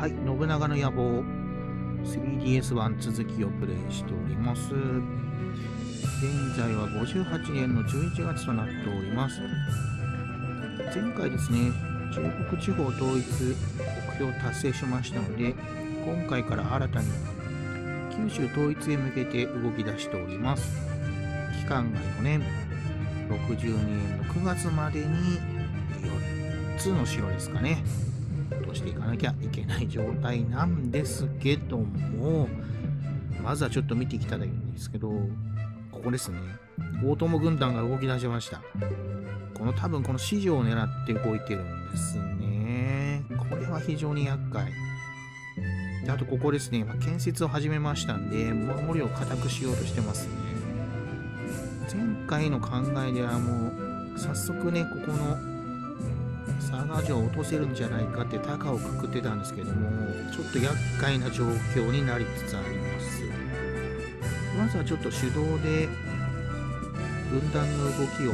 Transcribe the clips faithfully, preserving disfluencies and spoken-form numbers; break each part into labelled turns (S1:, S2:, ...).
S1: はい、信長の野望 スリーディーエスワン 続きをプレイしております。現在はごじゅうはちねんのじゅういちがつとなっております。前回ですね、中国地方統一目標達成しましたので、今回から新たに九州統一へ向けて動き出しております。期間がよねん、ろくじゅうにねんのくがつまでによっつの城ですかね。落としていかなきゃいけない状態なんですけども、まずはちょっと見ていきたいんですけど、ここですね。大友軍団が動き出しました。この多分この市場を狙って動いてるんですね。これは非常に厄介。であとここですね、まあ、建設を始めましたんで、守りを固くしようとしてますね。前回の考えではもう、早速ね、ここの佐賀城を落とせるんじゃないかって高をくくってたんですけども、ちょっと厄介な状況になりつつあります。まずはちょっと手動で分断の動きを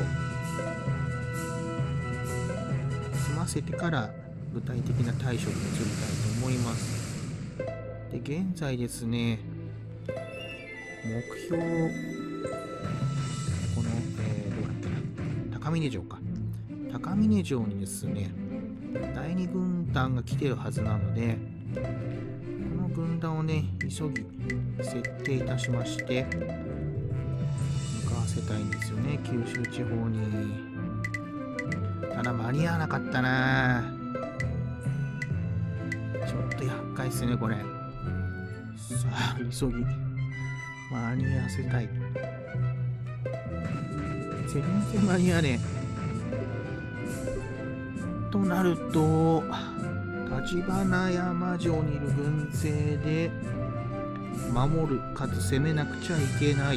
S1: 済ませてから具体的な対処に移りたいと思います。で、現在ですね、目標、この、えー、どうだっけな、高峰城か。高峰城にですね、だいに軍団が来てるはずなので、この軍団をね、急ぎ設定いたしまして、向かわせたいんですよね、九州地方に。ただ間に合わなかったな。ちょっと厄介ですね、これ。さあ、急ぎ間に合わせたい。全然間に合わねえ。となると、橘山城にいる軍勢で守るかつ攻めなくちゃいけない。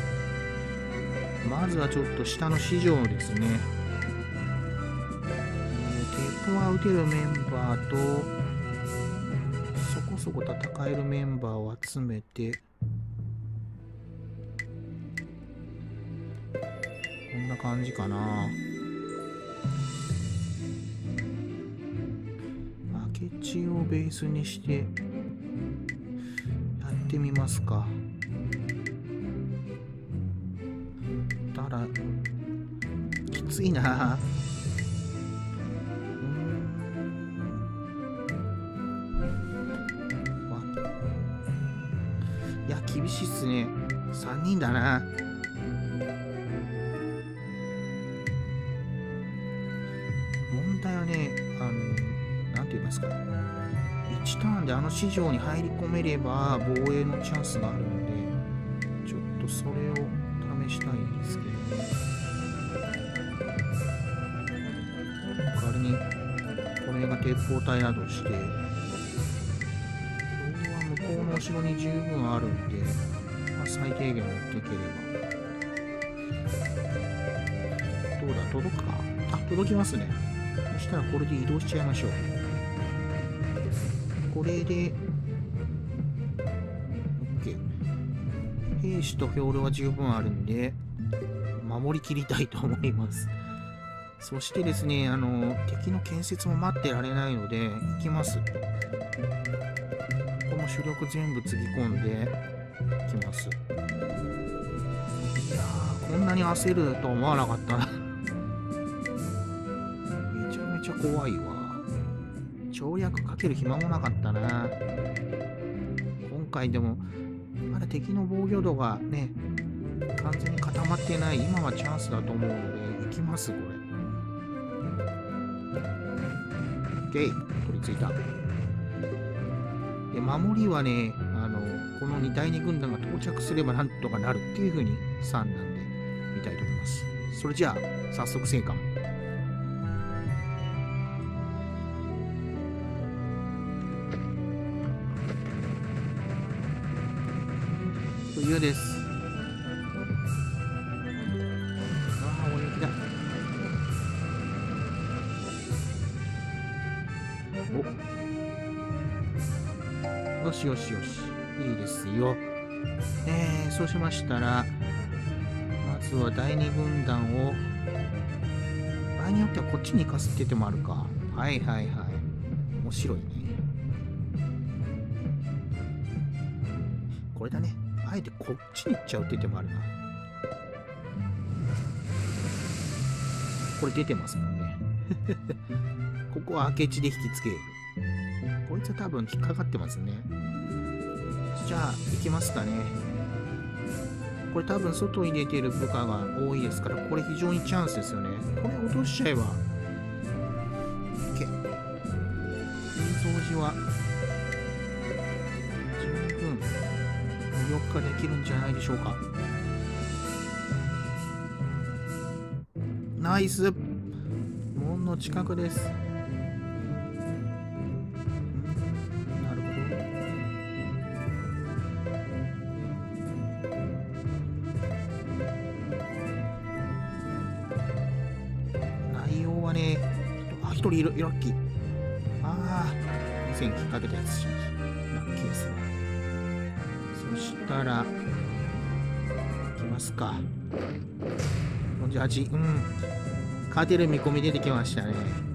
S1: まずはちょっと下の市場ですね。鉄砲は撃てるメンバーとそこそこ戦えるメンバーを集めて、こんな感じかな。明智をベースにしてやってみますか。ただきついな。いや、厳しいっすね。さんにんだな。問題はね、あの、なんて言いますか。いちターンであの市場に入り込めれば防衛のチャンスがあるので、ちょっとそれを試したいんですけど、代わりに、これが鉄砲隊などして、向こうの後ろに十分あるんで、まあ、最低限持っていければ。どうだ、届くか。あ、届きますね。そしたらこれで移動しちゃいましょう。これで OK。 兵士と兵糧は十分あるんで守りきりたいと思います。そしてですね、あの敵の建設も待ってられないので行きます。主力全部つぎ込んできます。いやー、こんなに焦ると思わなかったな。めちゃめちゃ怖いわ。跳躍かける暇もなかったな。今回でもまだ敵の防御度がね完全に固まってない。今はチャンスだと思うので行きます。これ OK、 取り付いた。で、守りはね、あのこのだいに軍団が到着すればなんとかなるっていう風にさんなんで見たいと思います。それじゃあ早速成果冬です。ああ、大雪だ。お、よしよしよし、いいですよ。えー、そうしましたら、まずはだいに軍団を、場合によってはこっちに行かせててもあるか。はいはいはい。面白いね。 これだね。あえてこっちに行っちゃうって手もあるな。これ出てますもんね。ここは明智で引きつける。こいつは多分引っかかってますね。じゃあ、行きますかね。これ多分外に出てる部下が多いですから、これ非常にチャンスですよね。これ落としちゃえば。OK。掃除は十分無力化できるんじゃないでしょうか。ナイス。門の近くです。なるほど。内容はね、あ、一人いる、ラッキー。ああ、線引っ掛けたやつしました。ラッキーですね。そしたら、いきますか。よんじゅうはち、うん。勝てる見込み出てきましたね。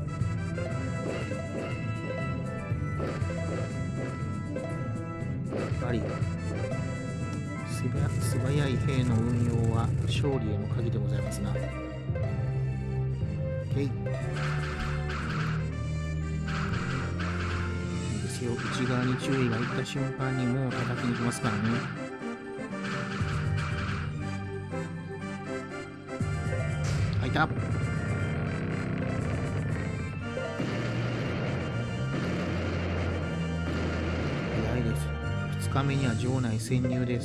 S1: やっぱり素早、素早い兵の運用は勝利への鍵でございますな。OK。いいですよ。内側に注意がいった瞬間にもう叩きに行きますからね。開いた。ふつかめには城内潜入です。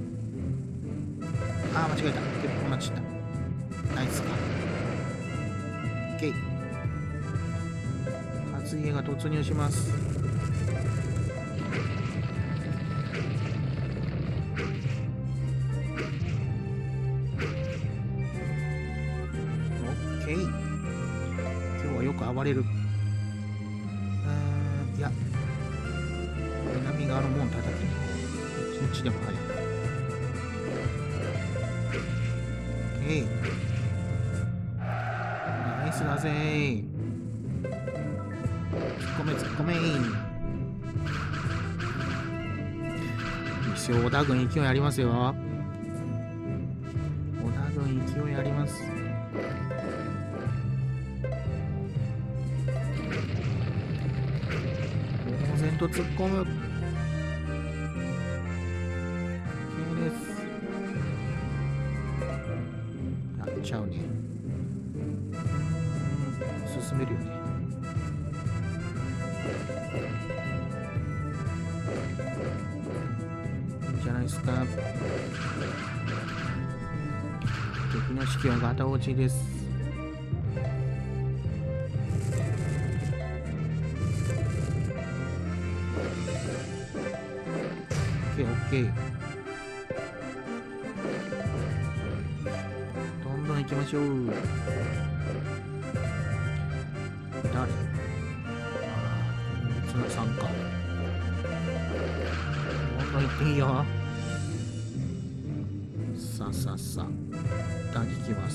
S1: ああ、間違えた。結構なっちゃった。ナイスか。OK。勝家が突入します。OK。今日はよく暴れる。いや。南側の門叩きに行こう。一日でも早い。オッケー。ナイスだぜー。突っ込め突っ込めー。一応織田軍勢いありますよ。織田軍勢いあります。猛然と突っ込む。ちゃうね。進めるよね。いいんじゃないですか。敵の士気はガタ落ちです。オッケーオッケー。行きましょう。誰？ああ、綱さんか。どんどん行っていいよ。さあさあさあ、一旦引きます。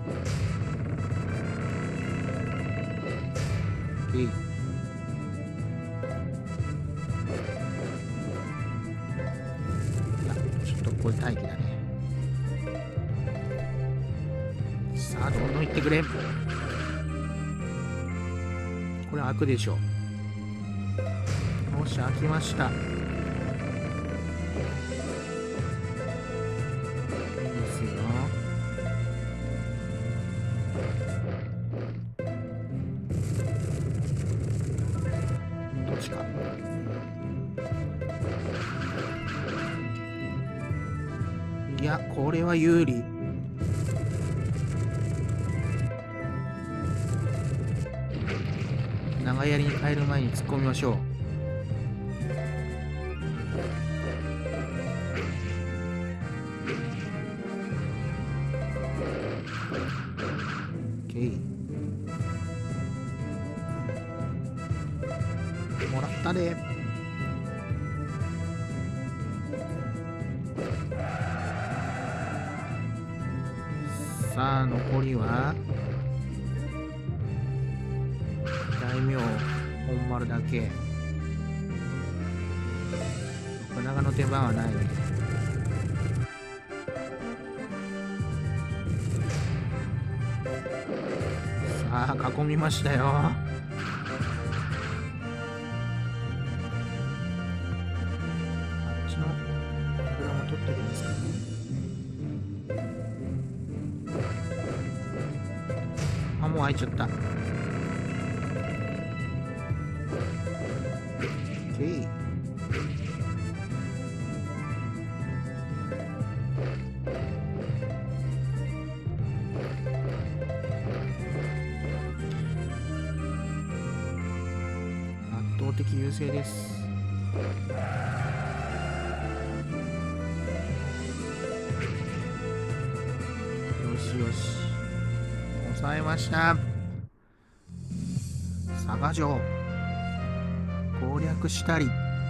S1: えい。いや、ちょっとこれ待機だね。さあ、どんどん行ってくれ。これ開くでしょ。よし、開きました。いいですよ。どっちか。いや、これは有利。長槍に変える前に突っ込みましょう。OK。もらったで。さあ、残りは大名本丸だけ。ろく中の手番はないね。さあ、囲みましたよ。あっちの裏も取ってるんですかね。あ、もう開いちゃった。オッケー。圧倒的優勢です。よしよし。抑えました。佐賀城攻略したり。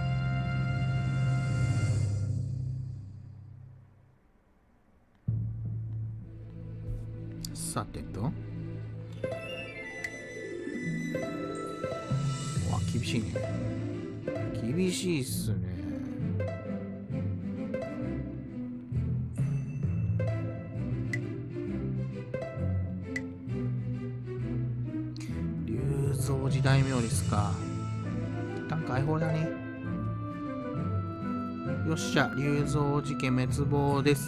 S1: さてと、うわ、厳しいね。厳しいっすね。龍造寺大名ですか。一旦解放だね。よっしゃ、龍造寺家滅亡です。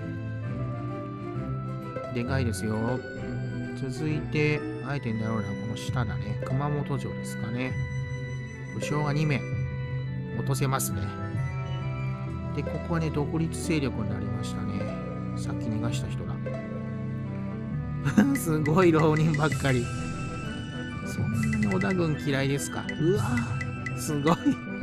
S1: でかいですよ。続いて、あえて狙うのはこの下だね。熊本城ですかね。武将がにめい落とせますね。で、ここはね、独立勢力になりましたね。さっき逃がした人だ。すごい浪人ばっかり。そんなに織田軍嫌いですか。うわぁ、すごい。ど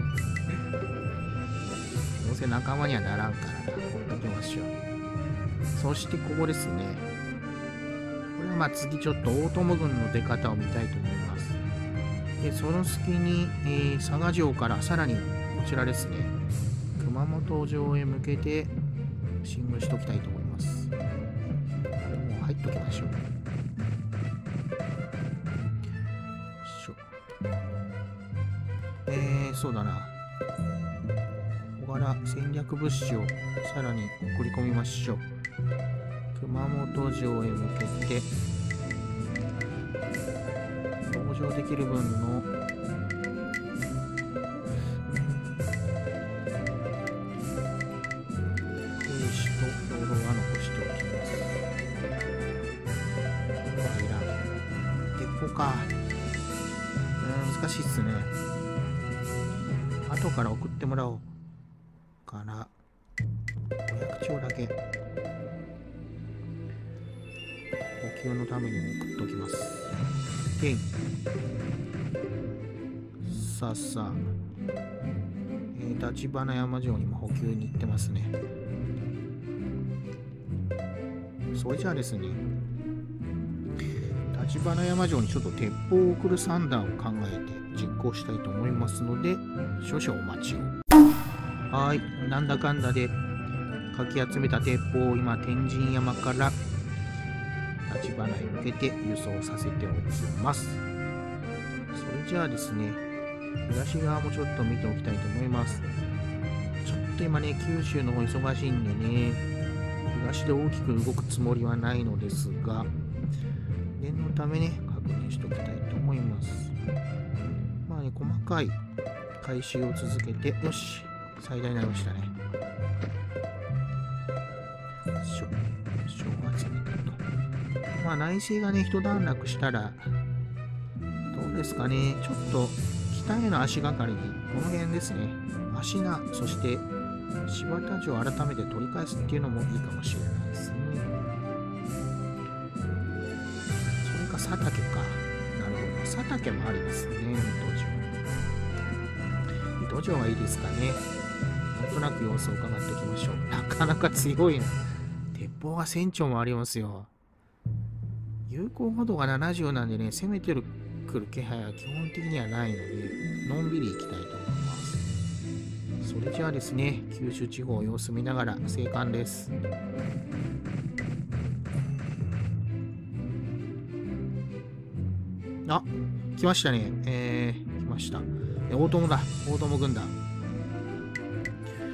S1: うせ仲間にはならんからな。ほっときましょう。そしてここですね。これはまあ次ちょっと大友軍の出方を見たいと思います。で、その隙に、えー、佐賀城からさらにこちらですね。熊本城へ向けて進軍しておきたいと思います。これもう入っときましょう。しょえー、そうだな。ここから戦略物資をさらに送り込みましょう。熊本城へ向けて登場できる分の兵士と兵糧は残しておきます。これはいらん。鉄砲か。うん、難しいっすね。後から送ってもらおうからごひゃくちょうだけ補給のためにも送っておきます。で、さあさあ、えー、立花山城にも補給に行ってますね。それじゃあですね、立花山城にちょっと鉄砲を送る算段を考えて実行したいと思いますので、少々お待ちを。はい、なんだかんだでかき集めた鉄砲を今天神山から立花へ向けて輸送させておきます。それじゃあですね、東側もちょっと見ておきたいと思います。ちょっと今ね、九州の方忙しいんでね、東で大きく動くつもりはないのですが、念のためね、確認しておきたいと思います。まあね、細かい回収を続けて、よし、最大になりましたね。しょ、しょうが集めたと。まあ内政がね、一段落したら、どうですかね、ちょっと北への足がかりに、この辺ですね、芦名、そして柴田城を改めて取り返すっていうのもいいかもしれないですね。それか佐竹か。なるほど。佐竹もありですね、水戸城。水戸城はいいですかね。なんとなく様子を伺っておきましょう。なかなか強いな。鉄砲がせん丁もありますよ。有効歩道がななじゅうなんでね、攻めてるくる気配は基本的にはないので、のんびり行きたいと思います。それじゃあですね、九州地方様子見ながら生還です。あ、来ましたね。えー、来ました。大友だ。大友軍団。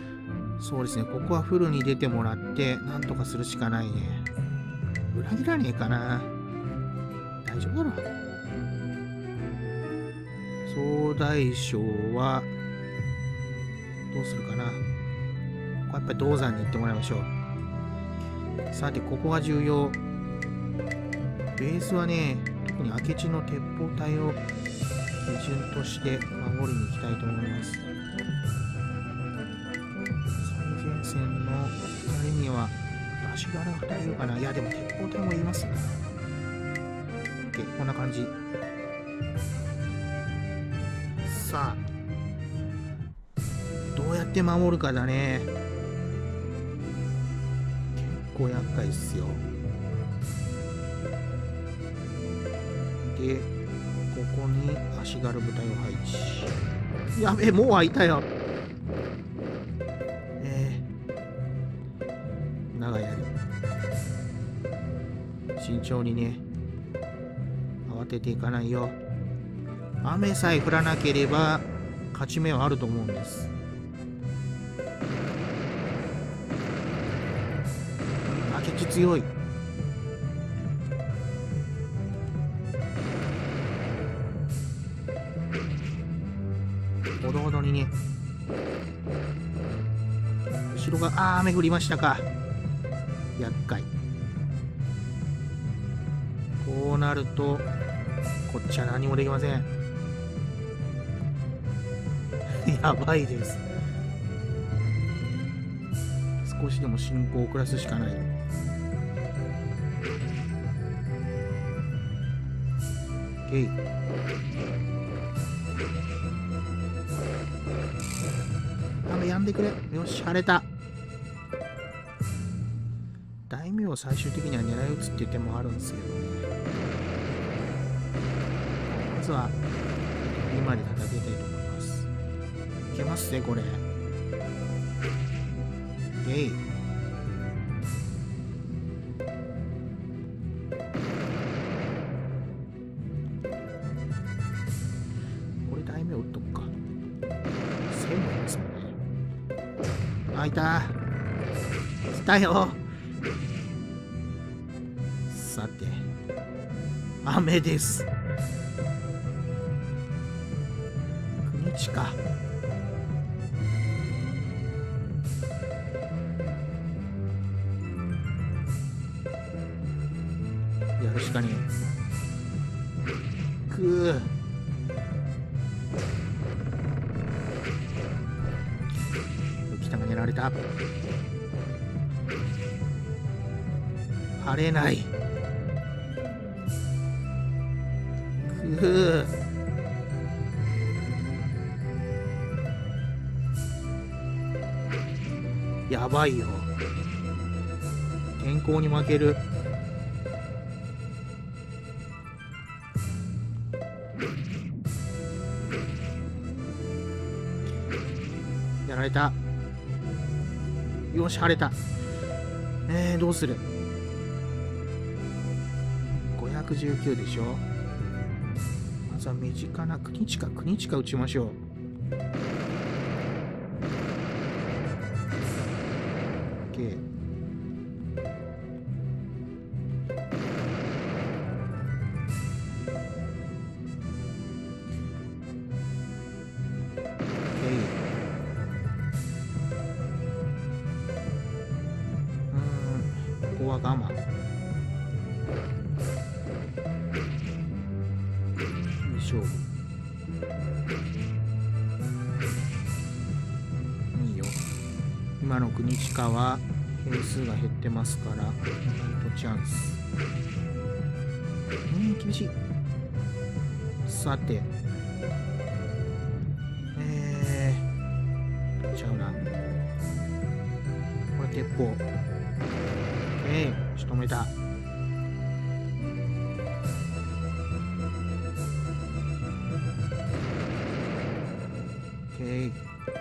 S1: そうですね、ここはフルに出てもらって、なんとかするしかないね。裏切らねえかな。大丈夫だろ。総大将は、どうするかな。ここはやっぱり銅山に行ってもらいましょう。さて、ここが重要。ベースはね、特に明智の鉄砲隊を基準として守りに行きたいと思います。最前線のふたりには足柄がふたりいるかな。いやでも鉄砲隊もいますな。OK、こんな感じ。さあどうやって守るかだね。結構厄介っすよ。でここに足軽部隊を配置。やべえ、もう開いたよ。えー、長槍。慎重にね、慌てていかないよ。雨さえ降らなければ勝ち目はあると思うんです。明智強い。ほどほどにね。後ろが、あー、雨降りましたか。厄介。こうなるとこっちは何もできません。やばいです。少しでも進行を遅らすしかない。えい。雨やんでくれ。よし、晴れた。大名を最終的には狙い撃つっていう手もあるんですけどね。まずは今で叩きたいと思います。いけますね、これ。えい。これ大名撃っとくか。せんもいますもんね。あ、いた。来たよ。さて、雨です。国地か。やるしかねえ。くー。浮田が狙われた。晴れない。くー。やばいよ。天候に負ける。やられた。よし、晴れた。えー、どうする。ごひゃくじゅうきゅうでしょ。まずは身近な国近国近打ちましょう。OK。ここは我慢。勝負。いいよ。今の国近は兵数が減ってますからナイトチャンス。うん、厳しい。さて、えーちゃうな。これ鉄砲。えー、仕留めた。OK。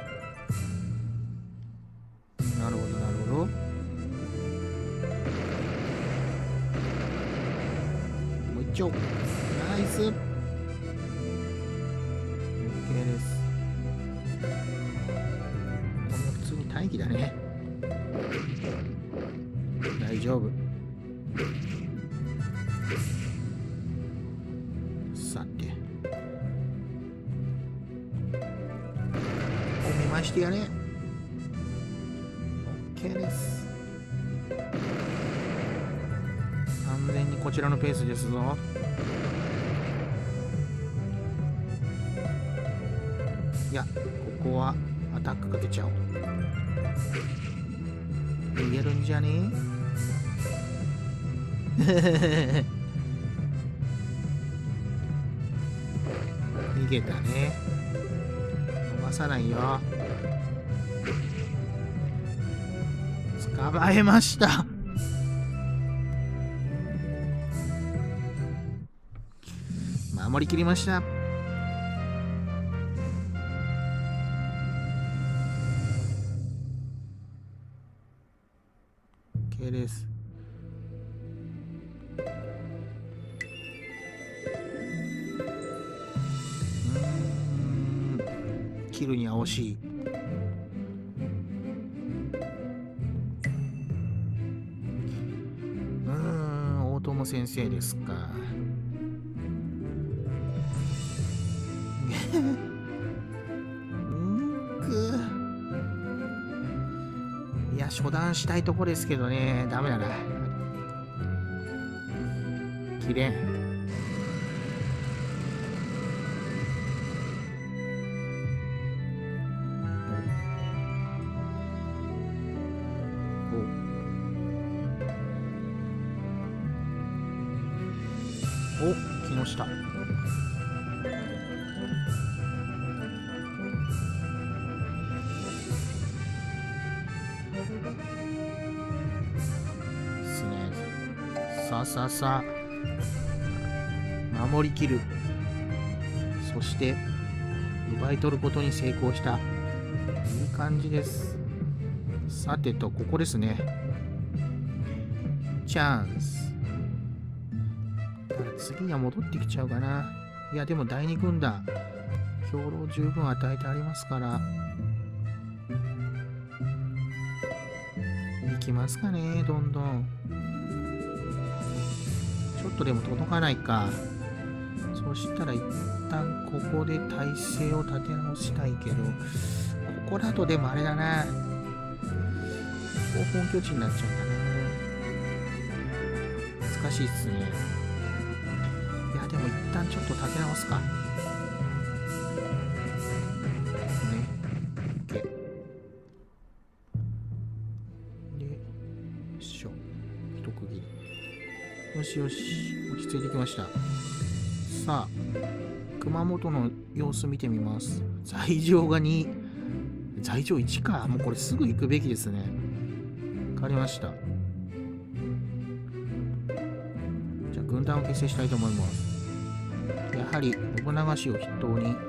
S1: なるほどなるほど。もう一丁。ナイス。 OK です。これ普通に待機だね。大丈夫。さて。お見ましてやね。OK です。完全にこちらのペースですぞ。いや、ここはアタックかけちゃおう。逃げるんじゃねえ逃げたね。逃さないよ。捕まえました。守りきりました。OK です。うーん、キルには惜しい。うーん、大友先生ですか。いや、初段したいとこですけどね、ダメだな。切れん。お、お、木下。さあさあさあ守りきる。そして奪い取ることに成功した。いい感じです。さてと、ここですね。チャンス。ただ次には戻ってきちゃうかな。いやでもだいに軍団兵糧十分与えてありますから行きますかね。どんどんちょっとでも届かないか。そしたら一旦ここで体勢を立て直したいけど、ここだとでもあれだな。ここ本拠地になっちゃうんだな。難しいっすね。いやでも一旦ちょっと立て直すか。ね。OK。で、よいしょ。一区切り。よしよし、落ち着いてきました。さあ、熊本の様子見てみます。罪状がに、罪状いちか。もうこれすぐ行くべきですね。わかりました。じゃあ軍団を結成したいと思います。やはり信長氏を筆頭に。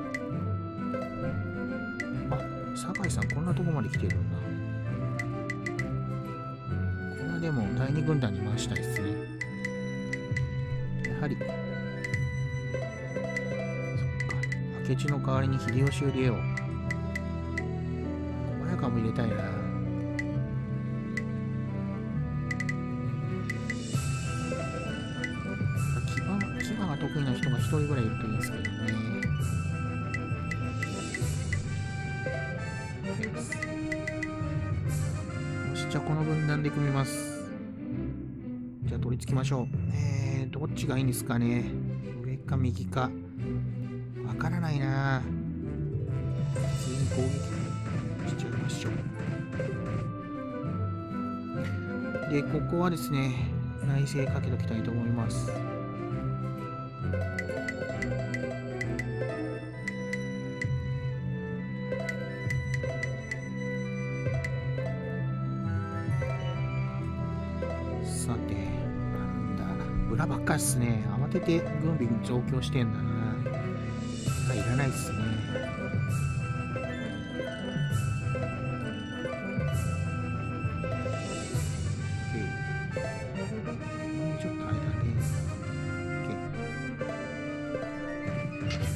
S1: あ、酒井さんこんなとこまで来てるんだ。これはでもだいに軍団に回したいですね。やはり、そっか。明智の代わりに秀吉を入れよう。小早川も入れたいな。騎馬、騎馬が得意な人が一人ぐらいいるといいんですけどね。よし、じゃあこの分断で組みます。じゃあ取り付きましょう。えー、どっちがいいんですかね。上か右か。わからないな。普通に攻撃しちゃいましょう。で、ここはですね、内政かけときたいと思います。さて、なんだ、裏ばっかりっすね。慌てて軍備に増強してんだな。あ、いらないっすね。ちょっとあれだね。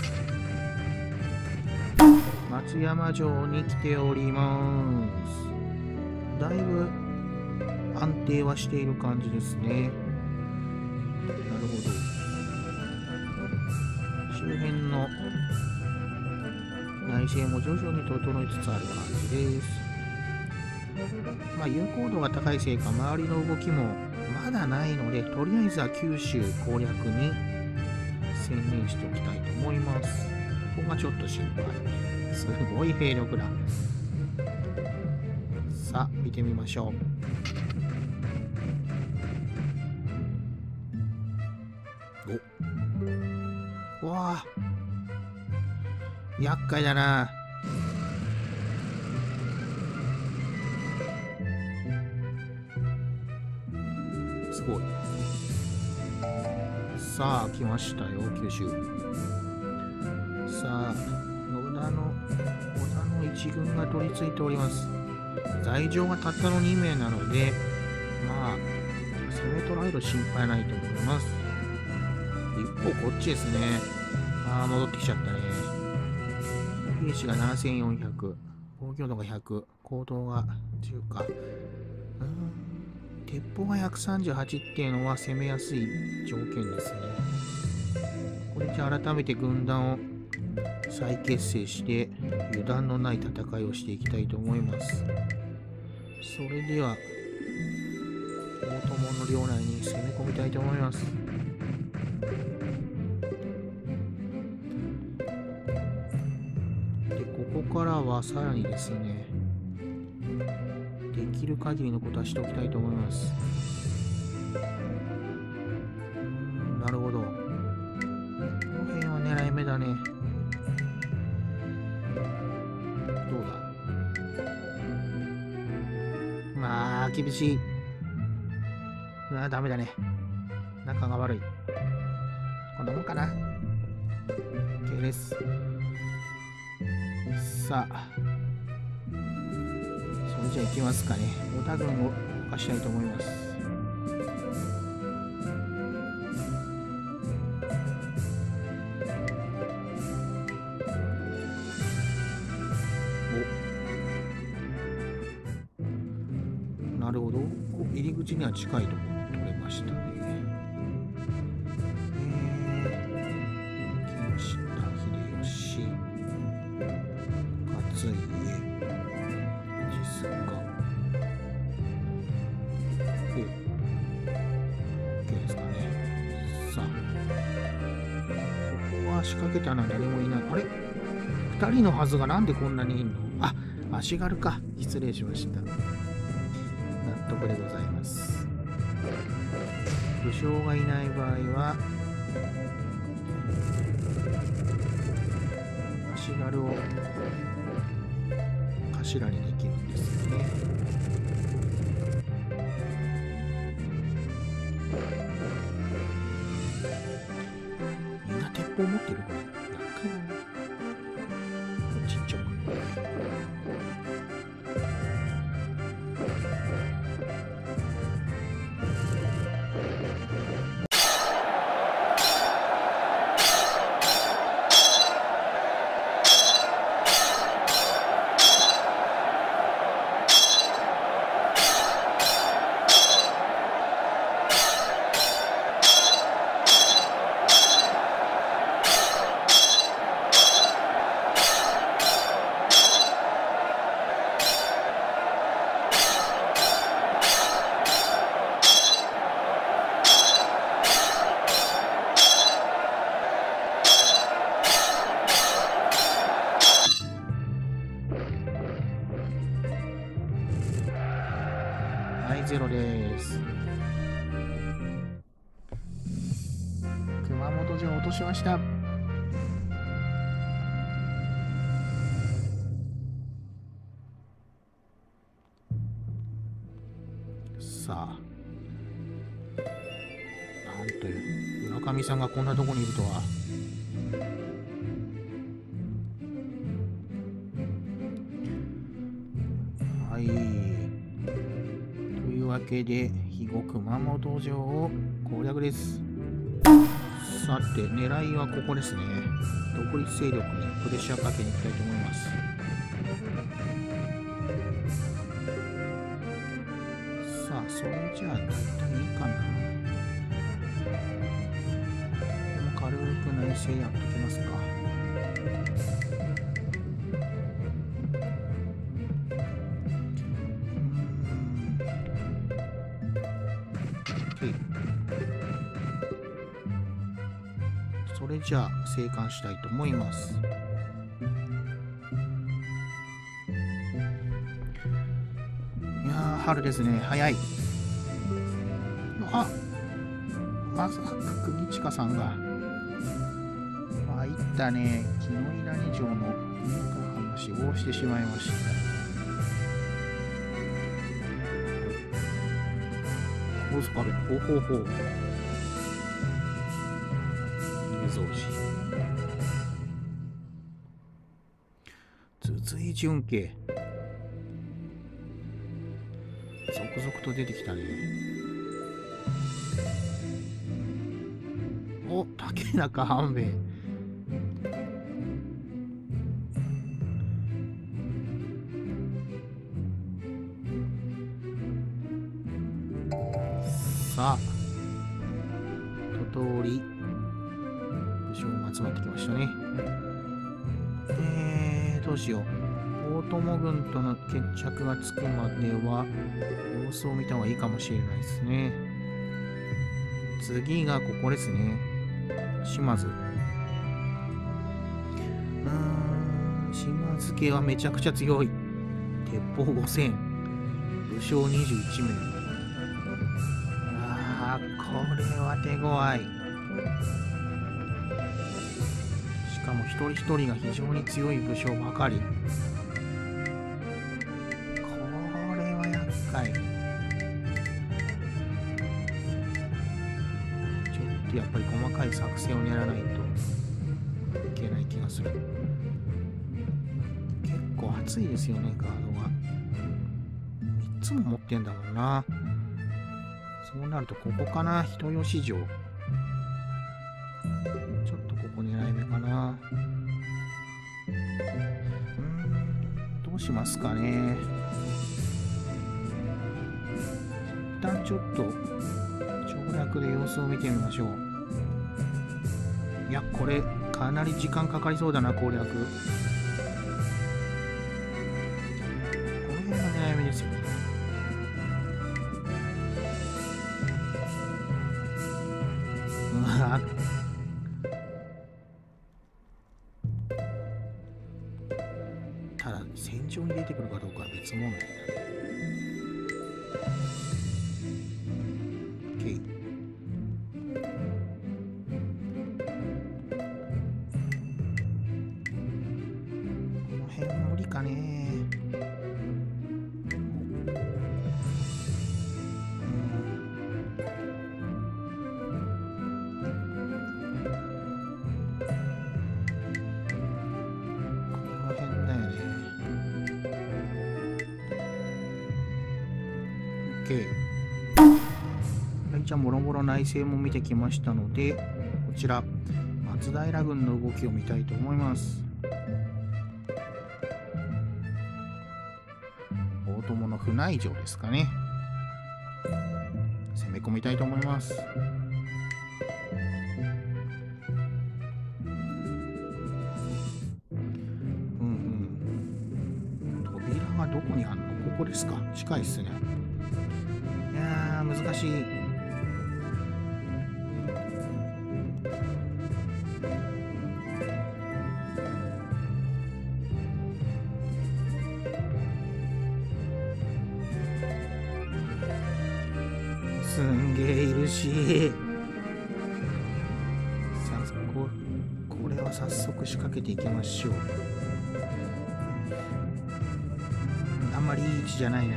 S1: 松山城に来ております。 だいぶ安定はしている感じですね。なるほど。周辺の内政も徐々に整いつつある感じです。まあ、有効度が高いせいか、周りの動きもまだないので、とりあえずは九州攻略に専念しておきたいと思います。ここがちょっと心配。すごい兵力だ。さあ、見てみましょう。おわあ、厄介だな。すごい。さあ、来ましたよ、九州。さあ、野田の、織田の一軍が取り付いております。罪状がたったのにめいなので、まあ、攻め取られる心配ないと思います。一方、こっちですね。ああ、戻ってきちゃったね。兵士がななせんよんひゃく、防御度がひゃく、行動がじゅうか。うーん、鉄砲がひゃくさんじゅうはちっていうのは攻めやすい条件ですね。これじゃあ改めて軍団を再結成して油断のない戦いをしていきたいと思います。それでは大友の領内に攻め込みたいと思います。で、ここからはさらにですね、できる限りのことはしておきたいと思います。なるほど。この辺は狙い目だね。どうだ。まあ、厳しい。ああ、ダメだね。仲が悪い。こんなもんかな。OK です。さあ。それじゃあ行きますかね。織田軍を動かしたいと思います。お、なるほど。入り口には近いところ取れましたね。えー、木下秀吉、勝家、実家。OK ですかね。さあ、ここは仕掛けたのは誰もいない。あれ？ふたりのはずがなんでこんなにいんの？あ、足軽か。失礼しました。納得でございます。武将がいない場合は、足軽を頭にできるんですよね。みんな鉄砲持ってる？これ何回もちっちゃく。ゼロです。熊本城を落としました。さあ、なんという村上さんがこんなとこにいるとは。はい、というわけで肥後熊本城を攻略です。さて、狙いはここですね。独立勢力にプレッシャーかけに行きたいと思います。 あ、それじゃあ大体いいかな。軽く内政やっときますか。それじゃあ生還したいと思います。いやー、春ですね。早い。あ、まさか国近さんが参ったね。木の井谷城の民家藩が死亡してしまいました。おずかべ、ほうほうほう。入蔵寺。筒井純家。続々と出てきたね。お、竹中半兵衛。さあ、一通り武将が集まってきましたね。えー、どうしよう。大友軍との決着がつくまでは様子を見た方がいいかもしれないですね。次がここですね。島津。うーん、島津家はめちゃくちゃ強い。鉄砲ごせん、武将にじゅういちめい。あー、これは手強い。しかも一人一人が非常に強い武将ばかり。はい、ちょっとやっぱり細かい作戦を練らないといけない気がする。結構熱いですよね、カードが。みっつも持ってんだもんな。そうなるとここかな、人吉城。ちょっとここ狙い目かな。うーん、どうしますかね。一旦ちょっと省略で様子を見てみましょう。いや、これかなり時間かかりそうだな、攻略。この辺が悩みですよね。うわ、ただ戦場に出てくるかどうかは別問題だ。はい、じゃあもろもろ内政も見てきましたので、こちら松平軍の動きを見たいと思います。大友の府内城ですかね。攻め込みたいと思います。うんうん。扉がどこにあるの？ここですか。近いっすね。いやー、難しい。すんげえいるし。さあ、こ、これは早速仕掛けていきましょう。あんまりいい位置じゃないな。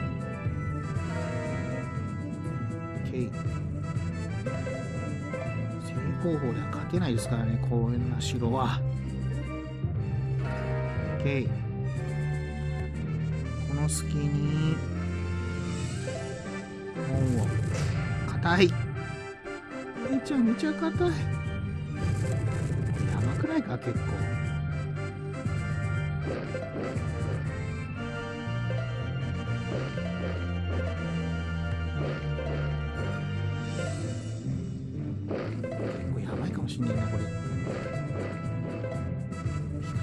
S1: 正攻法では勝てないですからね、こういうな城は。OK。この隙に門を硬い。めちゃめちゃ硬い。やばくないか、結構。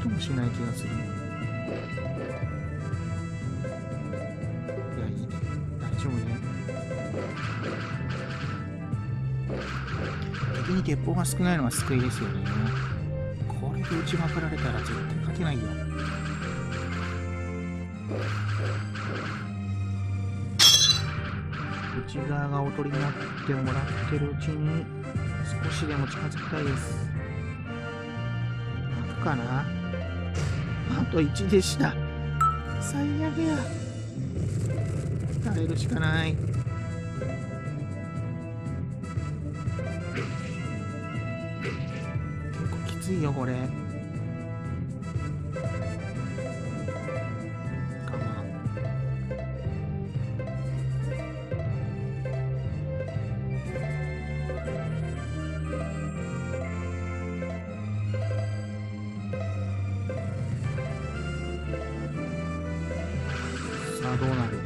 S1: ともしない気がする。いや、いいね。大丈夫ね。敵に鉄砲が少ないのは救いですよね。これで撃ちまくられたら絶対勝てないよ。内側がおとりになってもらってるうちに少しでも近づきたいです。開くかな。あといちでした。最悪や。耐えるしかない。結構きついよこれ。さあどうなる。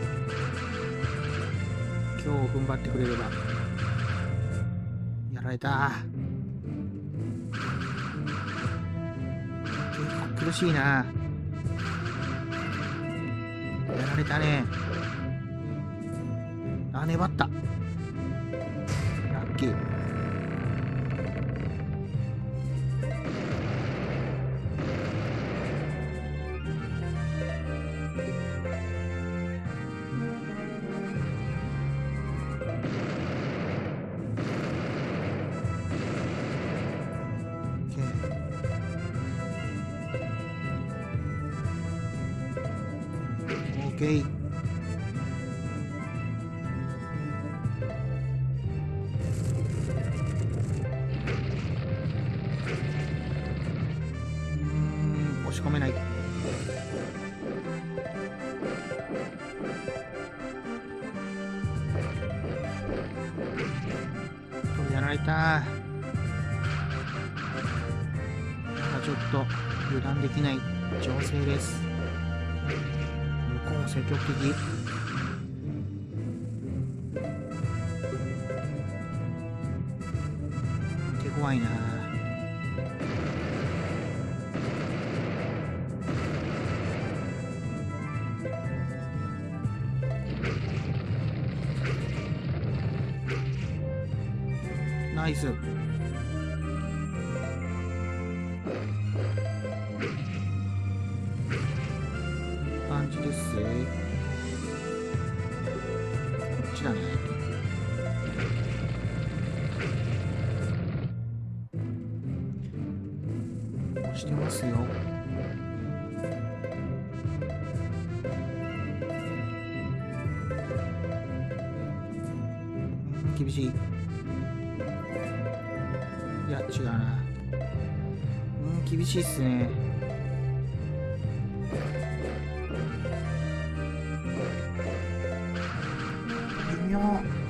S1: 今日踏ん張ってくれれば。やられた。結構苦しいな。やられたね。あ、粘った。ラッキー。オッケー。押し込めない。やられた。まだちょっと油断できない情勢です。向こうも積極的。手怖いな。ナイス。感じですぜ。こっちだね。押してますよ。うん、厳しい。いや、違うな。うん、厳しいっすね。微妙。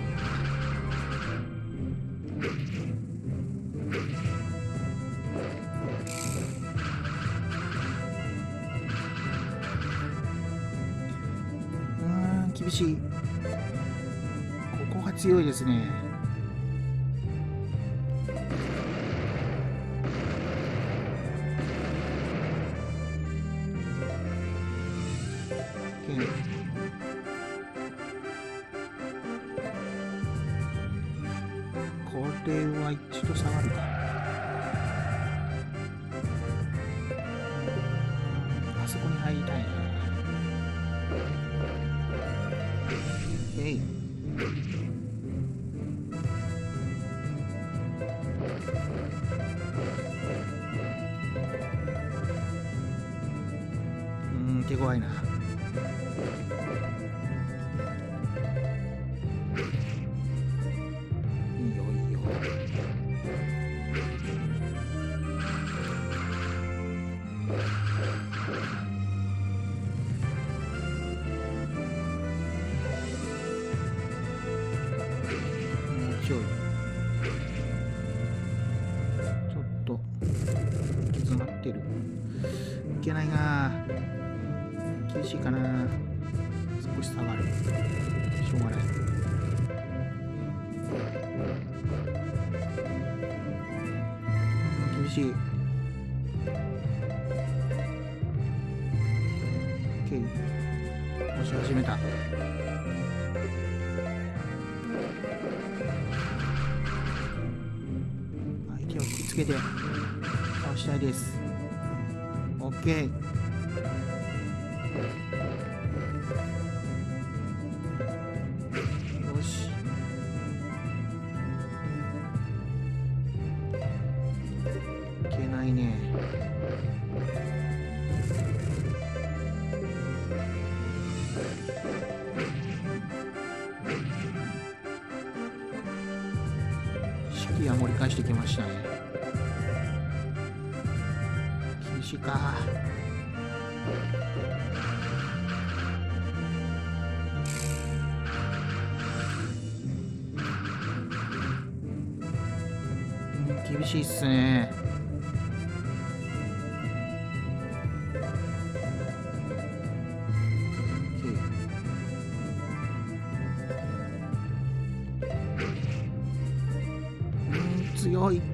S1: うん、厳しい。ここが強いですね。これは一度下がるか。あそこに入りたいな。えい。うん、手強いな。ちょっと行き詰まってる。いけないな。厳しいかな。少し下がる。しょうがない。厳しい。 OK。押し始めた。相手を引きつけて倒したいです。 OK。 よし、いけないね。士気は盛り返してきましたね。厳しいか。厳しいっすね。うん、強い。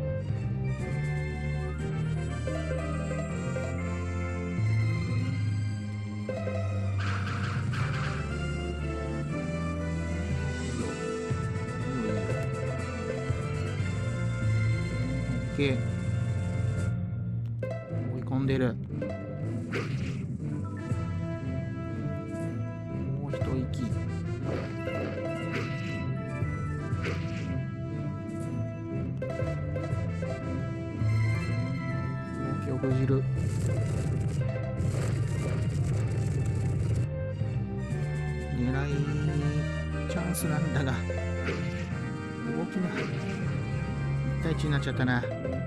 S1: 追い込んでる。もう一息。動きを封じる。狙いチャンスなんだが、動きがいち対いちになっちゃったな。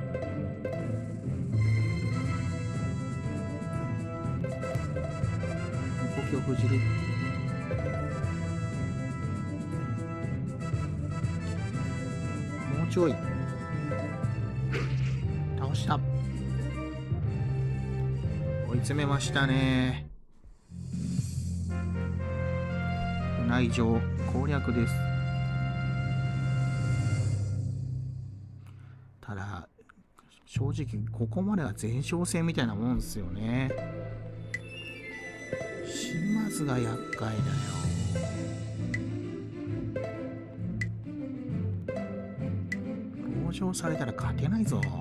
S1: 動きを封じる。もうちょい。倒した。追い詰めましたね。船井城攻略です。ただ正直ここまでは前哨戦みたいなもんですよね。島津が厄介だよ。籠城されたら勝てないぞ。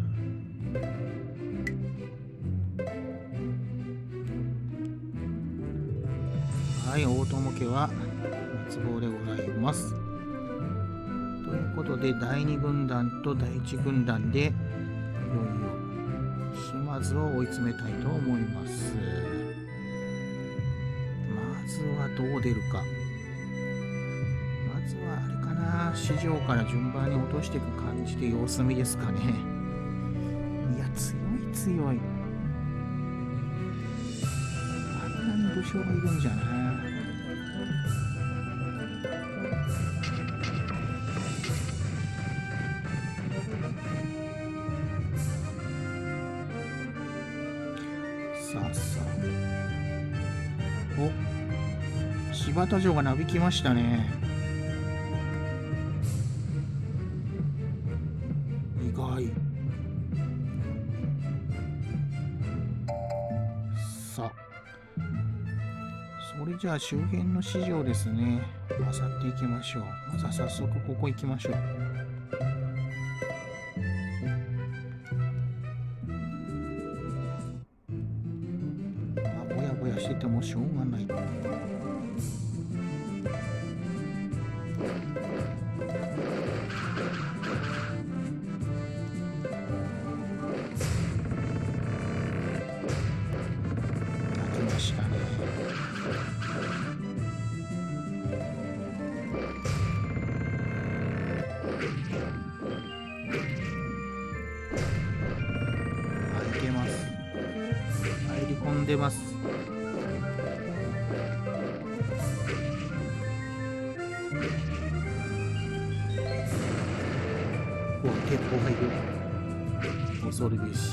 S1: はい、大友家は滅亡でございます。ということでだいに軍団とだいいち軍団でいよいよ島津を追い詰めたいと思います。まずはどう出るか。まずはあれかな、四条から順番に落としていく感じで様子見ですかね。いや、強い強い。あんなに武将がいるんじゃない。さあさあ、お、柴田城がなびきましたね。意外。さあ、それじゃあ周辺の市場ですね、漁っていきましょう。まずは早速ここ行きましょう。しててもしょうがない。泣きましたね。あ、いけます。入り込んでます。鉄砲がいる。恐るべし。いい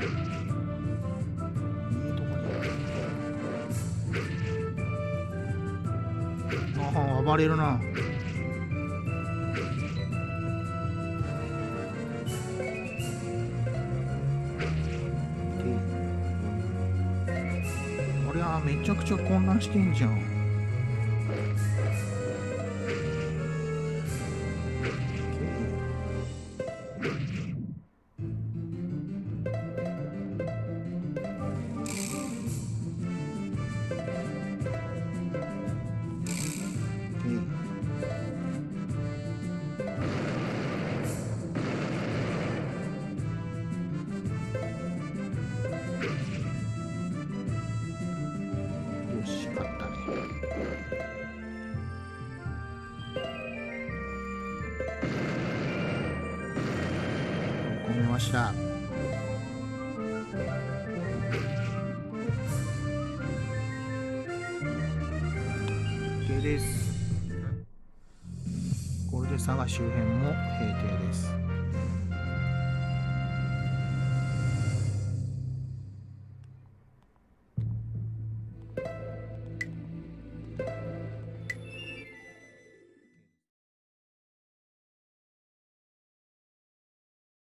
S1: とこに。ああ、暴れるな。ありゃわー、めちゃくちゃ混乱してんじゃん。よし、勝ったね。追い込みました。OK です。これで佐賀周辺も平定です。